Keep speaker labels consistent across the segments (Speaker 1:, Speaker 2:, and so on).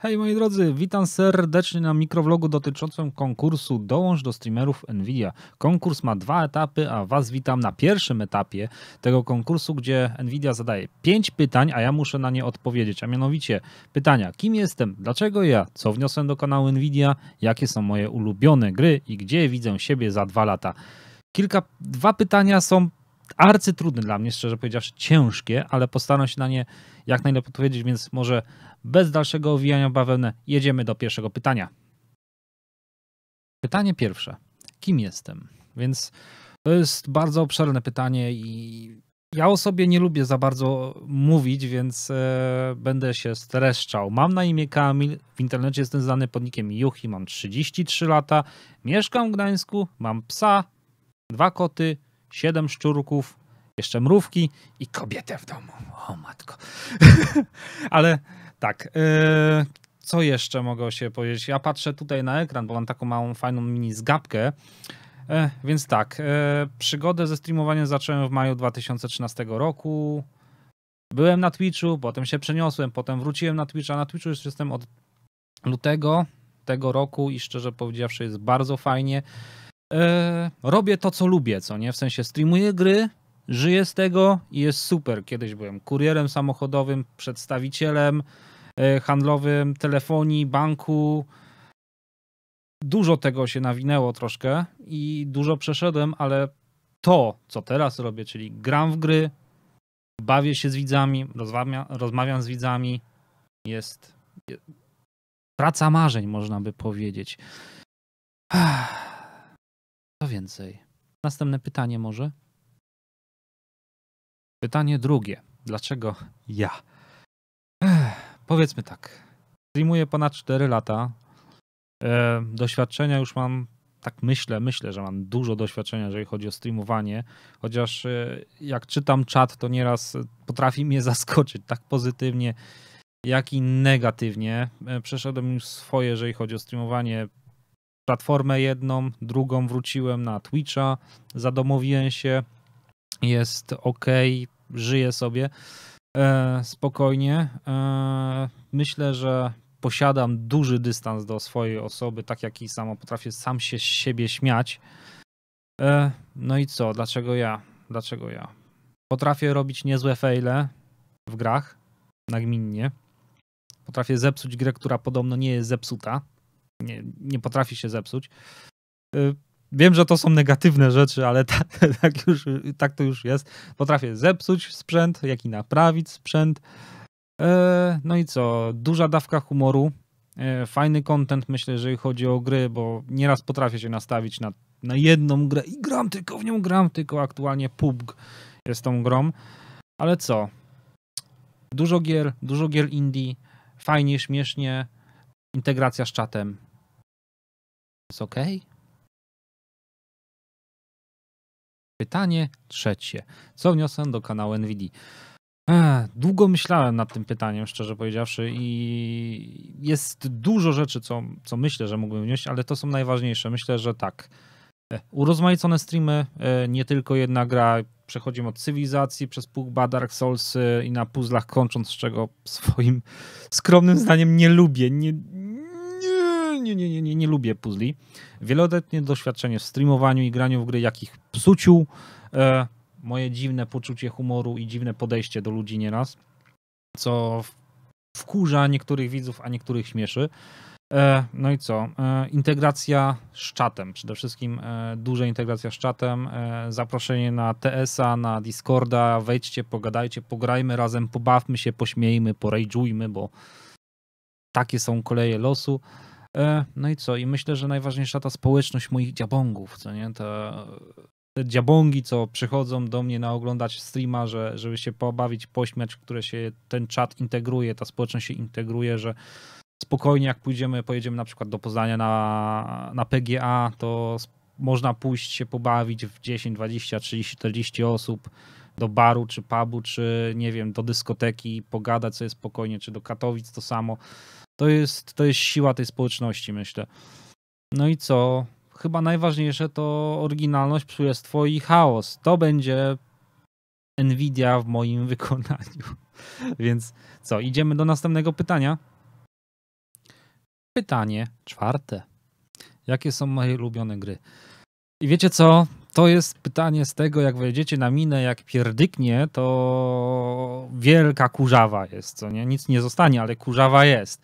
Speaker 1: Hej moi drodzy, witam serdecznie na mikrowlogu dotyczącym konkursu Dołącz do streamerów Nvidia. Konkurs ma 2 etapy, a was witam na pierwszym etapie tego konkursu, gdzie Nvidia zadaje 5 pytań, a ja muszę na nie odpowiedzieć. A mianowicie pytania: kim jestem, dlaczego ja, co wniosłem do kanału Nvidia, jakie są moje ulubione gry i gdzie widzę siebie za 2 lata. Dwa pytania są arcytrudne dla mnie, szczerze powiedziawszy ciężkie, ale postaram się na nie jak najlepiej odpowiedzieć, więc może bez dalszego owijania bawełny jedziemy do pierwszego pytania. Pytanie pierwsze. Kim jestem? Więc to jest bardzo obszerne pytanie i ja o sobie nie lubię za bardzo mówić, więc będę się streszczał. Mam na imię Kamil, w internecie jestem znany pod nickiem Juchi, mam 33 lata, mieszkam w Gdańsku, mam psa, 2 koty, 7 szczurków, jeszcze mrówki i kobietę w domu. O matko. Ale tak, co jeszcze mogę się powiedzieć? Ja patrzę tutaj na ekran, bo mam taką małą, fajną mini zgapkę. Więc tak, przygodę ze streamowaniem zacząłem w maju 2013 roku. Byłem na Twitchu, potem się przeniosłem, potem wróciłem na Twitcha. Na Twitchu już jestem od lutego tego roku i szczerze powiedziawszy jest bardzo fajnie. Robię to, co lubię, co nie? W sensie streamuję gry, żyję z tego i jest super. Kiedyś byłem kurierem samochodowym, przedstawicielem handlowym, telefonii, banku. Dużo tego się nawinęło troszkę i dużo przeszedłem, ale to, co teraz robię, czyli gram w gry, bawię się z widzami, rozmawiam z widzami, jest praca marzeń, można by powiedzieć. Co więcej? Następne pytanie może? Pytanie drugie. Dlaczego ja? Powiedzmy tak. Streamuję ponad 4 lata. Doświadczenia już mam, tak myślę, że mam dużo doświadczenia, jeżeli chodzi o streamowanie. Chociaż jak czytam czat, to nieraz potrafi mnie zaskoczyć tak pozytywnie, jak i negatywnie. Przeszedłem już swoje, jeżeli chodzi o streamowanie. Platformę jedną, drugą wróciłem na Twitcha, zadomowiłem się, jest ok, żyję sobie spokojnie. Myślę, że posiadam duży dystans do swojej osoby, tak jak i samo potrafię sam się z siebie śmiać. No i co? Dlaczego ja? Potrafię robić niezłe fejle w grach, nagminnie. Potrafię zepsuć grę, która podobno nie jest zepsuta. Nie potrafi się zepsuć. Wiem, że to są negatywne rzeczy, ale tak to już jest. Potrafię zepsuć sprzęt, jak i naprawić sprzęt. No i co? Duża dawka humoru. Fajny content, myślę, jeżeli chodzi o gry, bo nieraz potrafię się nastawić na jedną grę i gram tylko aktualnie PUBG jest tą grą. Ale co? Dużo gier indie, fajnie, śmiesznie, integracja z czatem. Jest ok? Pytanie trzecie. Co wniosłem do kanału Nvidia? Długo myślałem nad tym pytaniem, szczerze powiedziawszy, i jest dużo rzeczy, co myślę, że mógłbym wnieść, ale to są najważniejsze. Myślę, że tak. Urozmaicone streamy, nie tylko jedna gra. Przechodzimy od cywilizacji przez PUBG, Dark Souls i na puzzlach kończąc, z czego swoim skromnym zdaniem nie lubię. Nie lubię puzli. Wieloletnie doświadczenie w streamowaniu i graniu w gry, jakich psuciu. Moje dziwne poczucie humoru i dziwne podejście do ludzi nieraz, co wkurza niektórych widzów, a niektórych śmieszy. No i co? Integracja z czatem. Przede wszystkim duża integracja z czatem. Zaproszenie na TS-a, na Discorda. Wejdźcie, pogadajcie, pograjmy razem, pobawmy się, pośmiejmy, porajdżujmy, bo takie są koleje losu. No i co? I myślę, że najważniejsza ta społeczność moich dziabongów, co nie? Te dziabongi, co przychodzą do mnie na oglądać streama, żeby się pobawić, pośmiać, które się ten czat integruje, ta społeczność się integruje, że spokojnie jak pojedziemy na przykład do Poznania na PGA, to można pójść się pobawić w 10, 20, 30, 40 osób do baru, czy pubu, czy nie wiem, do dyskoteki, pogadać sobie spokojnie, czy do Katowic to samo. To jest siła tej społeczności, myślę. No i co? Chyba najważniejsze to oryginalność, królestwo i chaos. To będzie Nvidia w moim wykonaniu. Więc co, idziemy do następnego pytania? Pytanie 4. Jakie są moje ulubione gry? I wiecie co? To jest pytanie z tego, jak wejdziecie na minę, jak pierdyknie, to wielka kurzawa jest, co nie? Nic nie zostanie, ale kurzawa jest.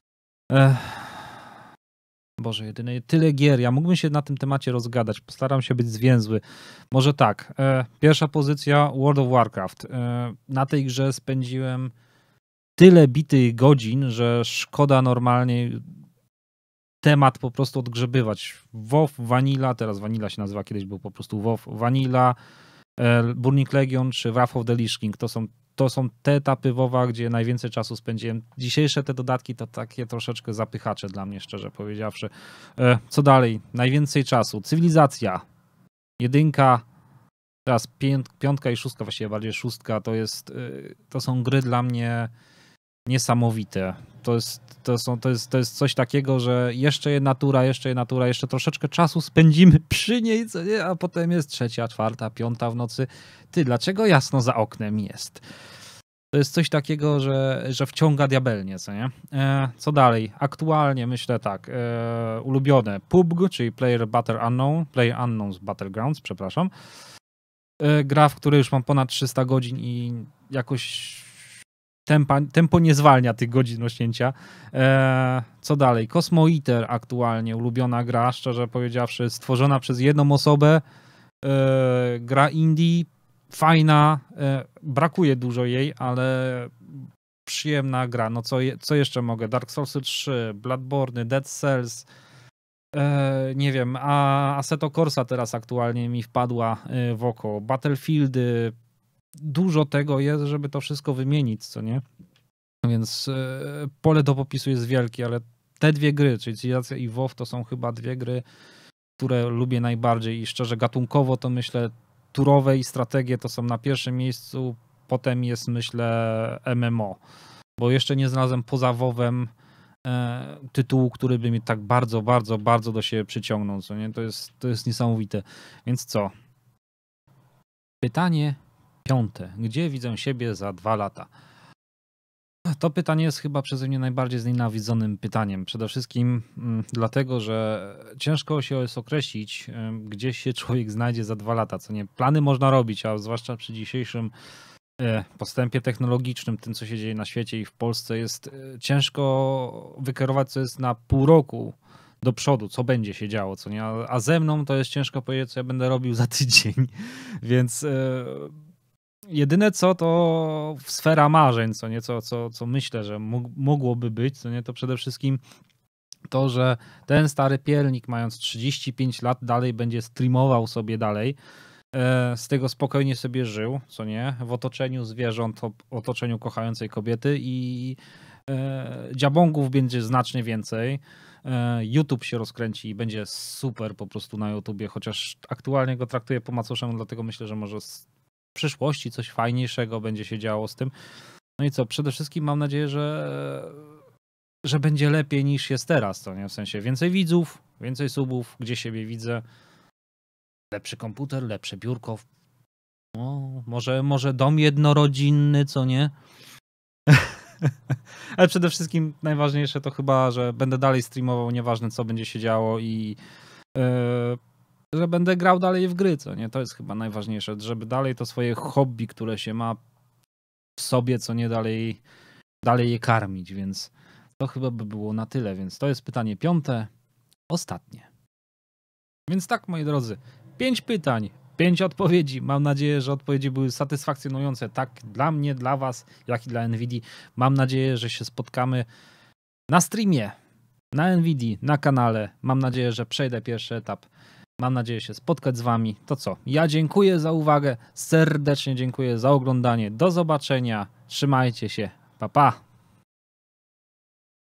Speaker 1: Boże, jedyne tyle gier. Ja mógłbym się na tym temacie rozgadać. Postaram się być zwięzły. Może tak. Pierwsza pozycja World of Warcraft. Na tej grze spędziłem tyle bitych godzin, że szkoda normalnie temat po prostu odgrzebywać. WoW, Vanilla, teraz Vanilla się nazywa, kiedyś był po prostu WoW, Vanilla, Burning Legion czy Wrath of the Lich King. To są te etapy WoWa, gdzie najwięcej czasu spędziłem. Dzisiejsze te dodatki to takie troszeczkę zapychacze dla mnie, szczerze powiedziawszy. Co dalej? Najwięcej czasu. Cywilizacja. 1, teraz 5 i 6, właściwie bardziej 6, to są gry dla mnie niesamowite. To jest coś takiego, że jeszcze jedna tura, jeszcze troszeczkę czasu spędzimy przy niej, co nie? A potem jest 3, 4, 5 w nocy. Ty, dlaczego jasno za oknem jest? To jest coś takiego, że wciąga diabelnie, co nie? Co dalej? Aktualnie myślę tak, ulubione PUBG, czyli Player Unknown's Battlegrounds, przepraszam. Gra, w której już mam ponad 300 godzin i jakoś tempo nie zwalnia tych godzin rośnięcia. Co dalej? Cosmo Eater aktualnie, ulubiona gra, szczerze powiedziawszy, stworzona przez jedną osobę. Gra indie, fajna, brakuje dużo jej, ale przyjemna gra. No co jeszcze mogę? Dark Souls 3, Bloodborne, Dead Cells, nie wiem, a Assetto Corsa teraz aktualnie mi wpadła w oko. Battlefieldy, dużo tego jest, żeby to wszystko wymienić, co nie? Więc pole do popisu jest wielkie, ale te dwie gry, czyli Cywilizacja i WoW, to są chyba dwie gry, które lubię najbardziej i szczerze gatunkowo to myślę turowe i strategie to są na pierwszym miejscu, potem jest myślę MMO, bo jeszcze nie znalazłem poza WoWem tytułu, który by mnie tak bardzo, bardzo, bardzo do siebie przyciągnął, co nie? To jest niesamowite. Więc co? Pytanie 5. Gdzie widzę siebie za 2 lata? To pytanie jest chyba przeze mnie najbardziej znienawidzonym pytaniem. Przede wszystkim dlatego, że ciężko się jest określić, gdzie się człowiek znajdzie za 2 lata. Co nie? Plany można robić, a zwłaszcza przy dzisiejszym postępie technologicznym, tym co się dzieje na świecie i w Polsce jest ciężko wykierować, co jest na pół roku do przodu, co będzie się działo, co nie? A ze mną to jest ciężko powiedzieć, co ja będę robił za tydzień, więc jedyne co to sfera marzeń, co nie, co myślę, że mogłoby być, co nie, to przede wszystkim to, że ten stary piernik mając 35 lat dalej będzie streamował sobie dalej, z tego spokojnie sobie żył, co nie, w otoczeniu zwierząt, w otoczeniu kochającej kobiety i dziabongów będzie znacznie więcej. YouTube się rozkręci i będzie super po prostu na YouTubie, chociaż aktualnie go traktuję po macoszemu, dlatego myślę, że może w przyszłości coś fajniejszego będzie się działo z tym. No i co, przede wszystkim mam nadzieję, że będzie lepiej niż jest teraz, to nie? W sensie więcej widzów, więcej subów, gdzie siebie widzę, lepszy komputer, lepsze biurko, no, może dom jednorodzinny, co nie? Ale przede wszystkim najważniejsze to chyba, że będę dalej streamował, nieważne co będzie się działo i że będę grał dalej w gry, co nie? To jest chyba najważniejsze, żeby dalej to swoje hobby, które się ma w sobie, co nie, dalej je karmić, więc to chyba by było na tyle, więc to jest pytanie 5, ostatnie. Więc tak, moi drodzy, 5 pytań, 5 odpowiedzi. Mam nadzieję, że odpowiedzi były satysfakcjonujące tak dla mnie, dla was, jak i dla NVIDII. Mam nadzieję, że się spotkamy na streamie, na NVIDII, na kanale. Mam nadzieję, że przejdę pierwszy etap. Mam nadzieję się spotkać z wami. To co? Ja dziękuję za uwagę. Serdecznie dziękuję za oglądanie. Do zobaczenia. Trzymajcie się. Pa, pa.